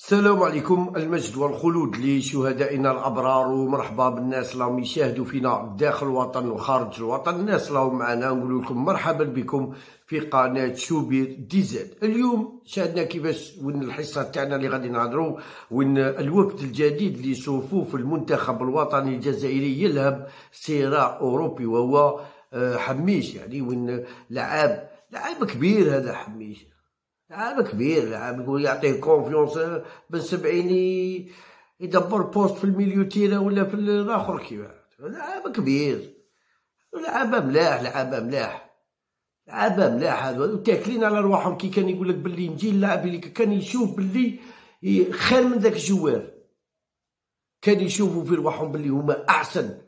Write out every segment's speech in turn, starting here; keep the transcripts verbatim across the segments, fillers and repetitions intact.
السلام عليكم. المجد والخلود لشهدائنا الأبرار، ومرحبا بالناس اللي يشاهدوا فينا داخل الوطن وخارج الوطن. الناس اللي معنا نقول لكم مرحبا بكم في قناة شوبير دي زد. اليوم شاهدنا كيفاش وين الحصة تاعنا اللي غادي نهضروا وين الوفد الجديد لصفوف المنتخب الوطني الجزائري يلهب صراع أوروبي، وهو حميش. يعني وين لعاب لعاب كبير، هذا حميش لعاب كبير، لعاب يقول يعطيه كونفيونس بن سبعيني يدبر بوست في الميليو تيرا ولا في الاخر كيف. لعاب كبير، لعابه ملاح لعابه ملاح لعابه ملاح هذا، وتاكلين على رواحهم. كي كان يقول لك باللي نجي اللاعب اللي كان يشوف باللي خير من ذاك الجوار، كان يشوفوا في رواحهم باللي هما احسن،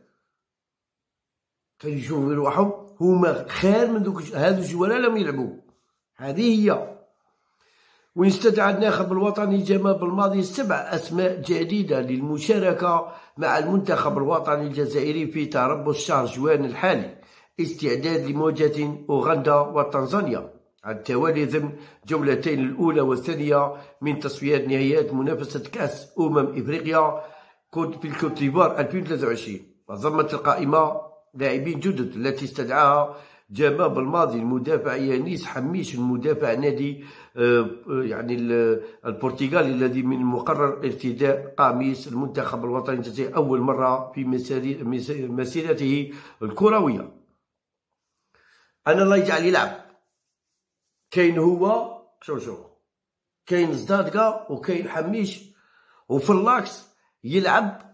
كان يشوفوا في رواحهم هما خير من ذوك هذو الجوار لم يلعبوا. هذه هي. واستدعى الناخب الوطني جمال بلماضي سبع أسماء جديدة للمشاركة مع المنتخب الوطني الجزائري في تربص شهر جوان الحالي، استعداد لمواجهة أوغندا وتنزانيا على التوالي ضمن جولتين الأولى والثانية من تصفيات نهائيات منافسة كأس أمم إفريقيا في الكوت ديفوار ألفين وثلاثة وعشرين. نظمت القائمة لاعبين جدد التي استدعاها جمال بلماضي المدافع يانيس حميش، المدافع نادي يعني البرتغالي الذي من المقرر ارتداء قميص المنتخب الوطني الجزائري أول مرة في مسيرته الكروية. أنا الله يجعل يلعب. كاين هو شوف شوف كاين زدادكا وكاين حميش، وفي اللاكس يلعب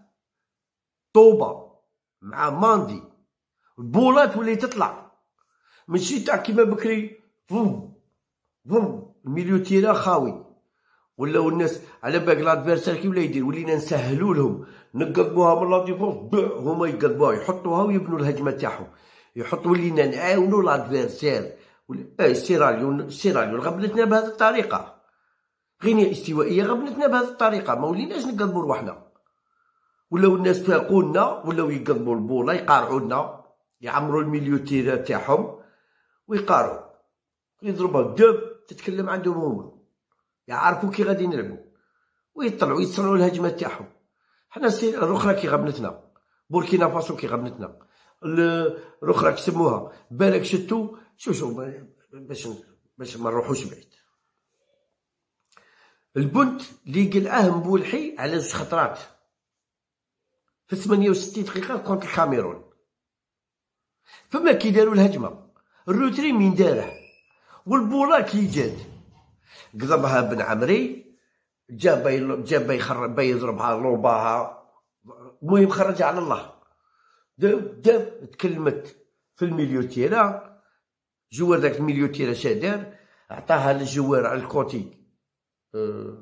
طوبة مع ماندي. البولات ولي تطلع ماشي تاع كيما بكري فوم فوم الميليو تيرا خاوي، ولاو الناس على بالك لادفيرسير كي ولا يدير. ولينا نسهلوا لهم، نقلبوها من لا ديفونس هما يقلبوها يحطوها ويبنوا الهجمه تاعهم، يحطوا. ولينا نعاونوا لادفيرسير. اي سيراليون سيراليون غبنتنا بهذه الطريقه، غينيا استوائيه غبنتنا بهذه الطريقه، ما وليناش نقلبوا رواحنا. ولاو الناس فاقونا، ولاو يقلبوا البوله يقارعونا، يعمروا الميليو تيرا تاعهم ويقارعوا، يضربها دب تتكلم عندهم هما، يعرفوا كي غادي نلعبوا ويطلعوا يتصنعوا الهجمه تاعهم. حنا السير الاخرى كي غبنتنا، بوركينا فاسو كي غبنتنا، الاخرى كسموها بالك شتو. شو شو باش باش ما نروحوش بعيد. البنت اللي قلعاه مبولحي على زوج خطرات في ثمانية وستين دقيقه كونت الكاميرون. فما كي داروا الهجمه الروتري من داره والبولا كي جات قضبها بن عمري، جا باي جا باي يخرب باي يضربها لوباها، المهم خرجها على الله. داب داب تكلمت في الميليو تيرا، جوار داك الميليو تيرا شادار عطاها للجوار على الكوتي أه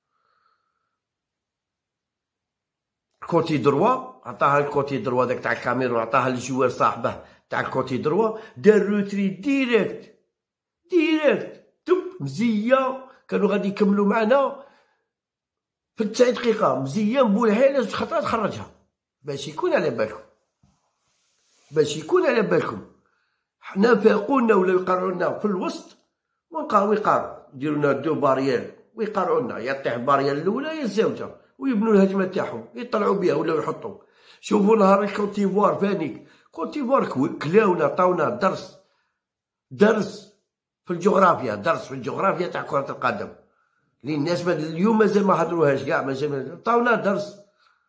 كوتي دروا، عطاها الكوتي دروا داك تاع الكاميرون، عطاها للجوار صاحبه تاع الكوتي دروا. دار روتري ديريكت ديريكت دب مزيه. كانوا غادي يكملوا معنا في تسعين دقيقه، مزيه مبولحي على زوج خطرات خرجها. باش يكون على بالكم باش يكون على بالكم حنا فاقونا ولاو يقرعونا في الوسط، ونقراو يقارعوا يديروا لنا دو باريال ويقارعونا، يطيح الباريال الاولى يا الزوجه ويبنوا الهجمه تاعهم يطلعوا بها ولاو يحطوا. شوفوا نهار الكوتيفوار فانيك، كوتيفوار كلاونا عطاونا درس درس في الجغرافيا، درس في الجغرافيا تاع كرة القدم اللي الناس اليوم مازال ما هضروهاش كاع، مازال عطاونا درس.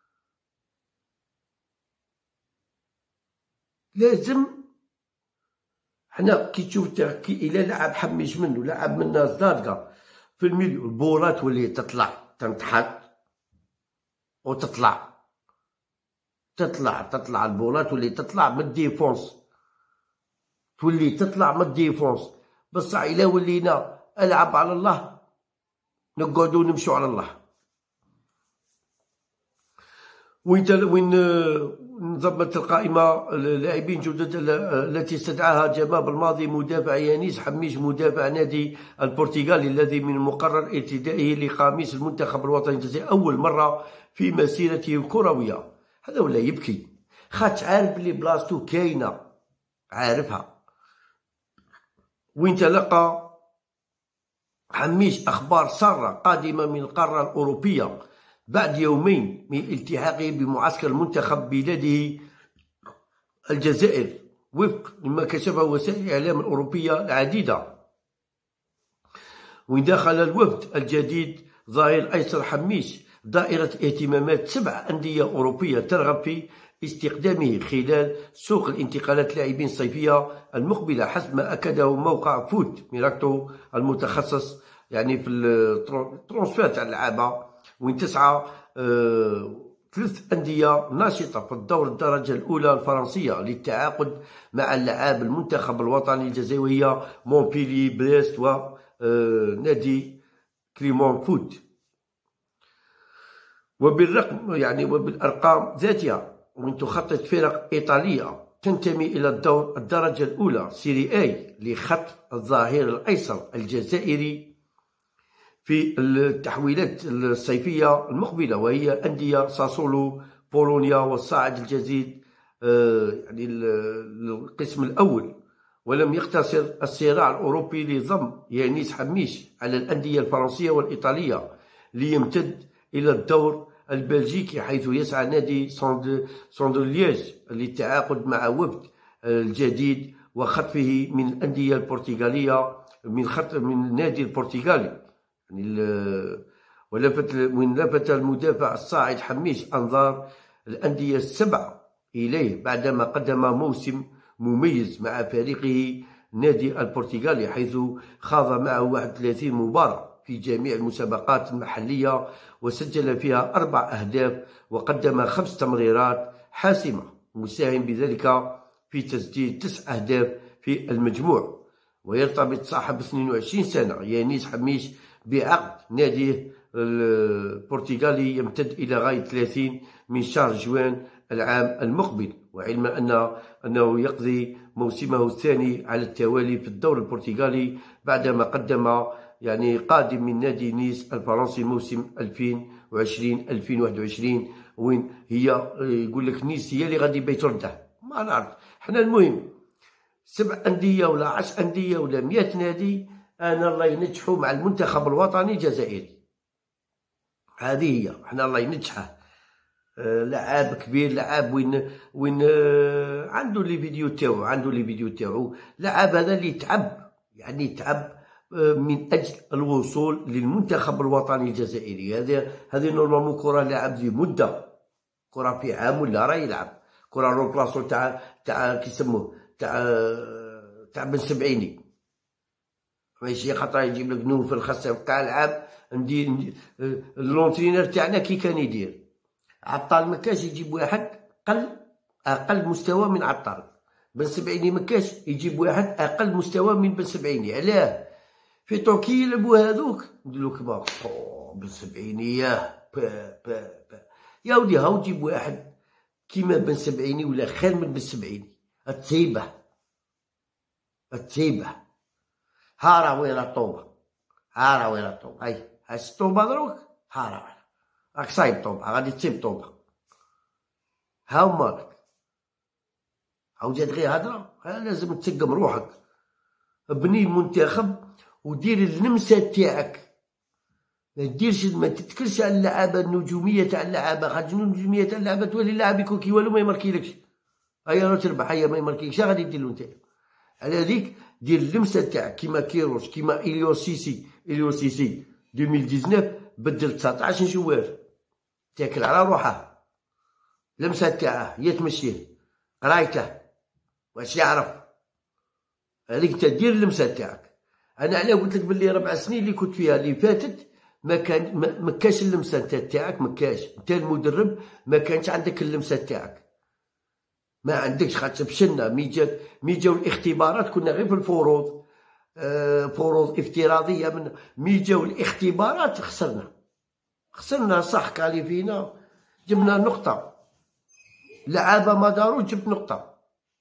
لازم حنا كي تشوف كي الا لعب حميش منه لعب منا زدادكا في الميليو، البولات تولي تطلع تنتحط وتطلع تطلع تطلع البولات تولي تطلع من الديفونس، تولي تطلع من الديفونس. بصح الا ولينا العب على الله نقعدو نمشو على الله. وين وين نظمت القائمه لاعبين جدد التي استدعاها جمال بلماضي مدافع يانيس حميش، مدافع نادي البرتغالي الذي من المقرر ارتدائه لقميص المنتخب الوطني الجزائري اول مره في مسيرته الكرويه. هذا ولا يبكي، خاطش عارف بلي بلاصتو كاينه، عارفها. وين تلقى حميش أخبار سارة قادمة من القارة الأوروبية بعد يومين من التحاقه بمعسكر المنتخب بلاده الجزائر وفق مما كشفه وسائل الإعلام الأوروبية العديدة. وين دخل الوفد الجديد ظهير أيسر حميش دائرة اهتمامات سبع أندية أوروبية ترغب في استخدامه خلال سوق الانتقالات اللاعبين الصيفية المقبلة، حسب ما أكده موقع فوت ميراكتو المتخصص يعني في الترونسفير تاع اللعابة. وين تسعى آه ثلاث أندية ناشطة في الدور الدرجة الأولى الفرنسية للتعاقد مع اللعاب المنتخب الوطني الجزائري وهي مونبيلي، بريست ونادي كليمون فوت. وبالرقم يعني وبالأرقام ذاتها، وين تخطط فرق إيطالية تنتمي إلى الدور الدرجة الأولى سيري أي لخط الظهير الأيسر الجزائري في التحويلات الصيفية المقبلة، وهي أندية ساسولو بولونيا والصاعد الجديد يعني القسم الأول. ولم يقتصر الصراع الأوروبي لضم يانيس حميش على الأندية الفرنسية والإيطالية ليمتد إلى الدور البلجيكي، حيث يسعى نادي ساندرليج للتعاقد مع وفد الجديد وخطفه من الأندية البرتغالية من خط من النادي البرتغالي يعني ولفت من لفت المدافع الصاعد حميش أنظار الأندية السبع إليه بعدما قدم موسم مميز مع فريقه النادي البرتغالي، حيث خاض معه واحد وثلاثين مباراة في جميع المسابقات المحلية وسجل فيها أربع أهداف وقدم خمس تمريرات حاسمة، مساهم بذلك في تسجيل تسع أهداف في المجموع. ويرتبط صاحب اثنين وعشرين سنة يانيس حميش بعقد ناديه البرتغالي يمتد إلى غاية ثلاثين من شهر جوان العام المقبل، وعلما أن أنه يقضي موسمه الثاني على التوالي في الدور البرتغالي بعدما قدم يعني قادم من نادي نيس الفرنسي موسم ألفين وعشرين ألفين وواحد وعشرين، وين هي يقول لك نيس هي اللي غادي بيترده ما نعرف حنا. المهم سبع أندية ولا عشر أندية ولا مئة نادي أنا الله ينجحوا مع المنتخب الوطني الجزائري، هذه هي حنا الله ينجحه. آه لعاب كبير، لعاب وين وين آه عنده لي فيديو تاعو عنده لي فيديو تاعو لعاب هذا اللي تعب يعني تعب آه من أجل الوصول للمنتخب الوطني الجزائري. هذه هذه نورمالمون كرة لعب ذي مدة، كرة في عام ولا راه يلعب كرة روبلاسو تاع تاع كيسموه تاع تاع بن سبعيني، ماشي خاطر يجيب لك نوفل خاصة كاع العاب ندير لونترينر تاعنا كي كان يدير عطال مكاش يجيب واحد قل اقل مستوى من عطال، بن سبعيني مكاش يجيب واحد اقل مستوى من بن سبعيني. علاه في تركيا يلعبوا هذوك نديرو كبار بن سبعيني ياه با با با يا ودي هاو جيب واحد كيما بن سبعيني ولا خير من بن سبعيني التيبه التيبه ها راه وين الطوبه ها راه وين الطوبه اي هاش الطوبه دروك ها راه راك صايب طوبه غادي تصيب طوبه ها مالك هاو جات غير هضره لازم تسقم روحك بني منتخب ودير اللمسه تاعك ما ديرش ما تتكلش على اللعابه النجوميه تاع اللعابه خاطر النجوميه تاع اللعابه تولي اللاعب يكون كي والو ما يماركيلكش هيا راه تربح هيا ما يماركيلكش غادي دير له نتايا. على هذيك دير اللمسه تاعك كيما كيروش كيما إليو سيسي إليو سيسي ألفين وتسعطاش بدل تسعطاش نشوار تاكل على روحه لمسه تاعه هي تمشيه قرايته واش يعرف هذيك انت دير اللمسه تاعك. انا علاه قلت لك باللي ربع سنين اللي كنت فيها اللي فاتت ما كان ما كاش اللمسه تاعك ما كاش انت المدرب ما كانش عندك اللمسه تاعك ما عندكش خاطر فشلنا مي جات مي جاو الاختبارات كنا غير في الفروض آه فروض افتراضيه من مي جاو الاختبارات خسرنا خسرنا صح كاليفينا جبنا نقطه لعابه ما داروش جبت نقطه.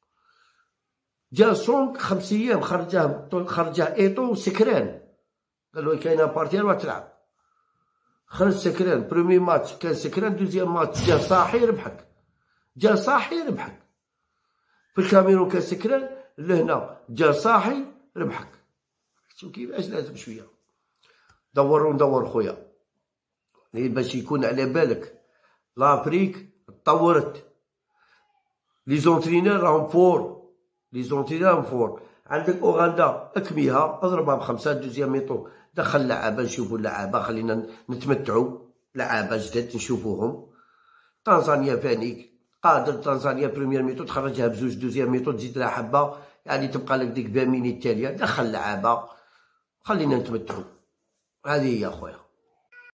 جا سونك خمس ايام خرجاه خرجاه ايطو سكران قالوا كاينه بارتي روح تلعب خرج سكران برومي ماتش كان سكران دوزيام ماتش جا صاحي ربحك جا صاحي ربحك في الكاميرون كان سكران لهنا جا صاحي ربحك شوف كيفاش لازم شويه دور وندور خويا باش يكون على بالك. لافريك تطورت، لي زونترينور راهم فور، لي زونترينور راهم فور. عندك اوغندا اكميها اضربها بخمسه دوزيام ميطو، دخل لعابه نشوفو اللعابه، خلينا نتمتعو لعابه جداد نشوفوهم. تنزانيا فانيك قادر، تنزانيا بريمير ميطو تخرجها بزوج دوزيام ميطو تزيد لها حبه يعني تبقى لك ديك عشرين مينيت التاليه، دخل لعابه خلينا نتمتعو. هذه هي خويا.